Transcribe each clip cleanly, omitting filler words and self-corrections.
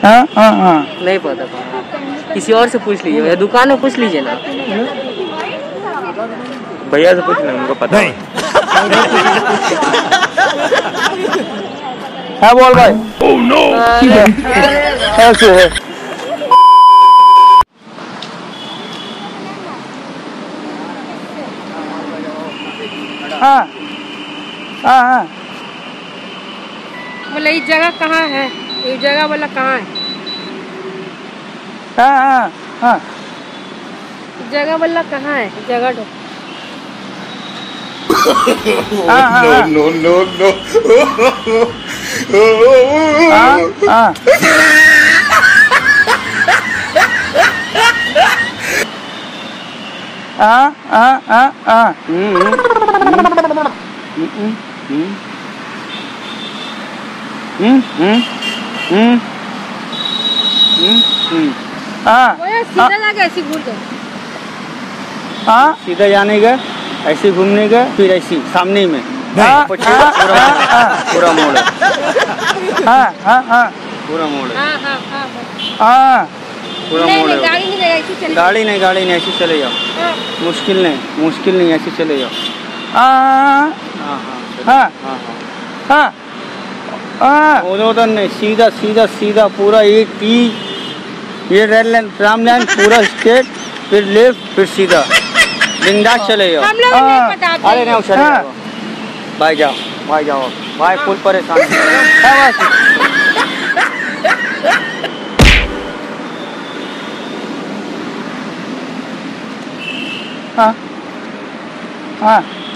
नहीं पता कहाँ, किसी और से पूछ लीजिए या दुकान में पूछ लीजिए ना। भैया से पूछ लें, उनको पता नहीं। हाँ बोल भाई। Oh no. ऐसे है। हाँ हाँ हाँ। बोले ये जगह कहाँ है, ये जगह बोला कहाँ है। हाँ हाँ हाँ। जगह बोला कहाँ है, जगह तो नो नो नो। हाँ सीधा जाके ऐसे घूर दो। हाँ सीधा जाने का, ऐसे घूमने का, फिर ऐसी सामने में पूरा मोड़ है। हाँ हाँ हाँ पूरा मोड़ है। हाँ हाँ हाँ हाँ। पूरा नहीं मोड़ नहीं, है। गाड़ी नहीं जाएगा, ऐसे चले। गाड़ी नहीं ऐसे चले जाओ। हाँ। मुश्किल नहीं ऐसे चले जाओ। हाँ हाँ हाँ हाँ हाँ हाँ। उधर नहीं, सीधा पूरा ये रेड लाइन राम लाइन पूरा स्ट्रेट, फिर लेफ्ट, फिर सीधा बिंदास चले जाओ। हम लोग नहीं पता। अरे नहीं चले जाओ भाई, जाओ भाई, फुल परेशान हाँ हाँ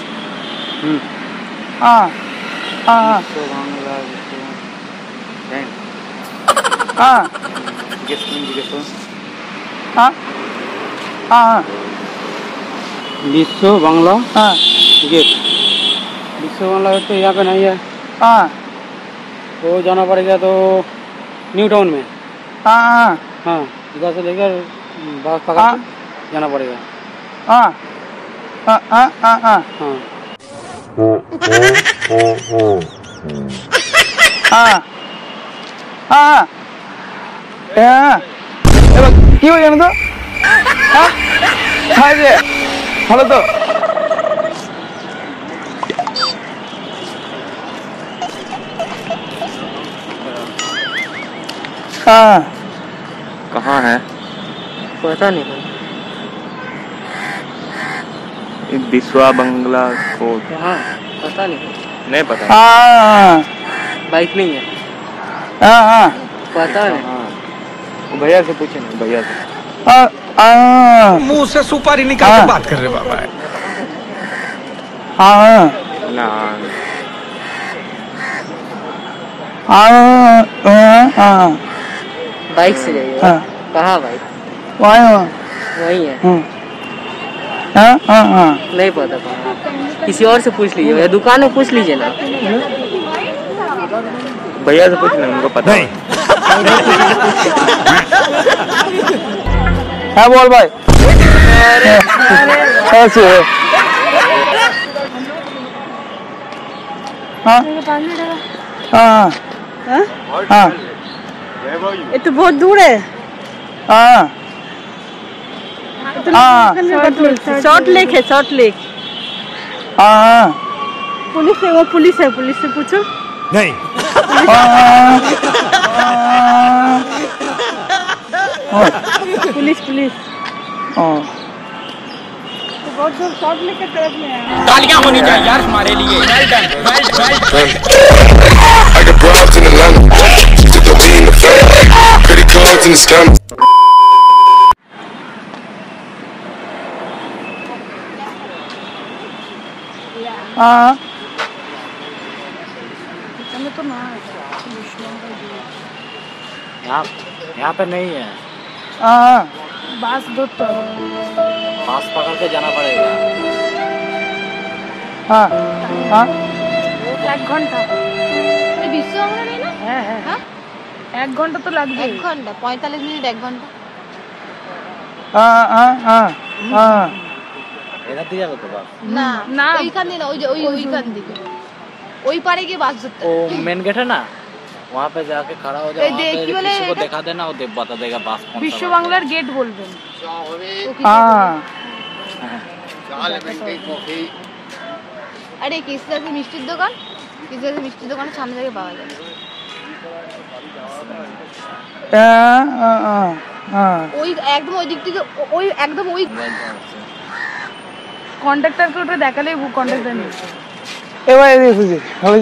हाँ हाँ हाँ हाँ हाँ। विश्व बांग्ला हाँ गेट। विश्व बांग्ला गेट तो यहाँ पे नहीं है। हाँ तो जाना पड़ेगा तो न्यू टाउन में। हाँ हाँ, इधर से लेकर बस पकड़ के जाना पड़ेगा। हाँ हाँ हाँ हाँ हाँ हाँ हाँ। কি হয়ে জানো তো? হ্যাঁ যে ভালো তো? हाँ। कहाँ है? पता नहीं। बिस्वा बंगला कोट। कहाँ पता नहीं पता। हाँ बाइक नहीं है। हाँ हाँ पता नहीं। हाँ, भैया से पूछे ना, भैया से। मुंह से सुपारी निकाल के बात कर रहे बाबा। हाँ ना हाँ। बाइक से जाइए। हाँ। कहाँ बाइक? वही है। हाँ हाँ हाँ। नहीं पता कहाँ, किसी और से पूछ लीजिए या दुकान में पूछ लीजिए ना। भैया से पूछ लें, उनको पता नहीं। हाँ बोल भाई। ऐसे है। हाँ हाँ हाँ। ये तो बहुत दूर है। हाँ हाँ। शॉर्ट लेक है, शॉर्ट लेक। हाँ पुलिस है, वो पुलिस है, पुलिस से पूछो। नहीं। पुलिस बहुत दूर शॉर्ट लेक के तरफ में है। तालियां होनी चाहिए यार हमारे लिए। Well done. I got broads in Atlanta, just to be in the family, credit cards in the scam. हाँ यहाँ पे नहीं है। हाँ। बस दो तो पास पकड़ के जाना पड़ेगा। हाँ हाँ। 1 घंटा। ये विश्व बांग्ला नहीं ना? है। हाँ? 1 घंटा तो लग 1 घंटा 45 मिनट 1 घंटा। हाँ हाँ हाँ हाँ। এখান থেকে যাবে তো বাস? না না। ওইখান দিয়ে না, ওইখান দিকে ওই পারে গিয়ে বাস ধরতে ও মেন গেট है ना? वहाँ पे जाके खड़ा हो এই जाओ, वहाँ দেখ, पे কি বলে किसी को এটা? दिखा देना, वो बता देगा बास कौन सा বিশ্ব बात है। বাংলার গেট বলবেন। हाँ আরে কৃষ্ণদাসের মিষ্টির দোকান, কৃষ্ণদাসের মিষ্টির দোকানের সামনে থেকে পাওয়া যায়। ওই একদম ওই দিক থেকে ওই একদম ওই কন্ট্রাক্টরকে ওটা দেখালে কন্ট্রাক্টর নেই। এবার এসেছি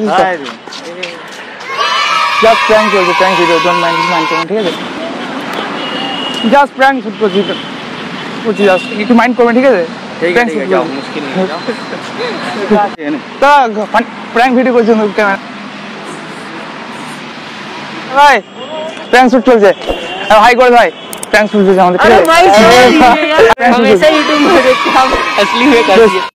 জাস্ট প্র্যাঙ্ক চলছে, প্র্যাঙ্ক ভিডিও, ডোন্ট মাইন্ড করবেন, ঠিক আছে? জাস্ট প্র্যাঙ্ক শুট করছি, বলছি জাস্ট একটু মাইন্ড করবেন, ঠিক আছে? প্র্যাঙ্ক শুট जाओ, मुश्किल नहीं जाओ। তা প্র্যাঙ্ক ভিডিও করছেন ক্যামেরা ভাই, প্র্যাঙ্ক শুট চলছে, হাই করে ভাই, প্র্যাঙ্ক শুট চলছে আমাদের। अरे भाई हमेशा यूट्यूब में देखते हम असली में कर दिए।